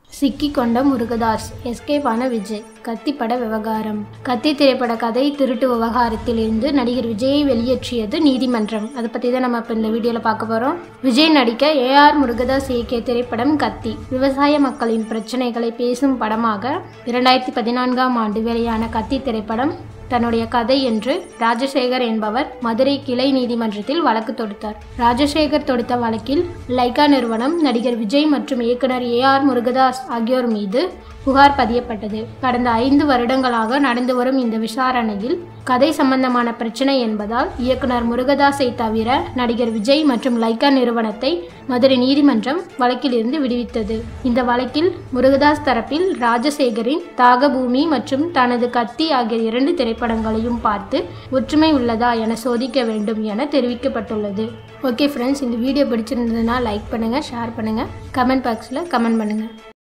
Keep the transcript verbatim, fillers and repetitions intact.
சிக்கிக்கொண்ட Murugadoss, escape ஆன விஜய். கத்தி பட விவகாரம். கத்தி திரைப்பட கதை திருட்டு விவகாரத்தில் இருந்து நடிகர் விஜயை வெளியேற்றியது நீதிமன்றம். அதை பற்றி தான் நம்ம இப்போ இந்த வீடியோவில் பார்க்க போகிறோம். விஜய் நடிக்க ஏ ஆர் முருகதாஸ் இயக்கிய திரைப்படம் கத்தி விவசாய மக்களின் பிரச்சனைகளை பேசும் படமாக இரண்டாயிரத்தி பதினான்காம் ஆண்டு வெளியான கத்தி திரைப்படம் தன்னுடைய கதை என்று ராஜசேகர் என்பவர் மதுரை கிளை நீதிமன்றத்தில் வழக்கு தொடுத்தார். ராஜசேகர் தொடுத்த வழக்கில் லைகா நிறுவனம், நடிகர் விஜய் மற்றும் இயக்குனர் ஏ ஆர் முருகதாஸ் ஆகியோர் மீது புகார் பதியப்பட்டது. கடந்த ஐந்து வருடங்களாக நடந்து வரும் இந்த விசாரணையில் கதை சம்பந்தமான பிரச்சனை என்பதால் இயக்குனர் முருகதாஸை தவிர நடிகர் விஜய் மற்றும் லைகா நிறுவனத்தை மதுரை நீதிமன்றம் வழக்கில் இருந்து விடுவித்தது. இந்த வழக்கில் முருகதாஸ் தரப்பில் ராஜசேகரின் தாகபூமி மற்றும் தனது கத்தி ஆகிய இரண்டு திரைப்படங்களையும் பார்த்து ஒற்றுமை உள்ளதா என சோதிக்க வேண்டும் என தெரிவிக்கப்பட்டுள்ளது. ஓகே ஃப்ரெண்ட்ஸ், இந்த வீடியோ பிடிச்சிருந்ததுன்னா லைக் பண்ணுங்கள், ஷேர் பண்ணுங்கள், கமெண்ட் பாக்ஸில் கமெண்ட் பண்ணுங்கள்.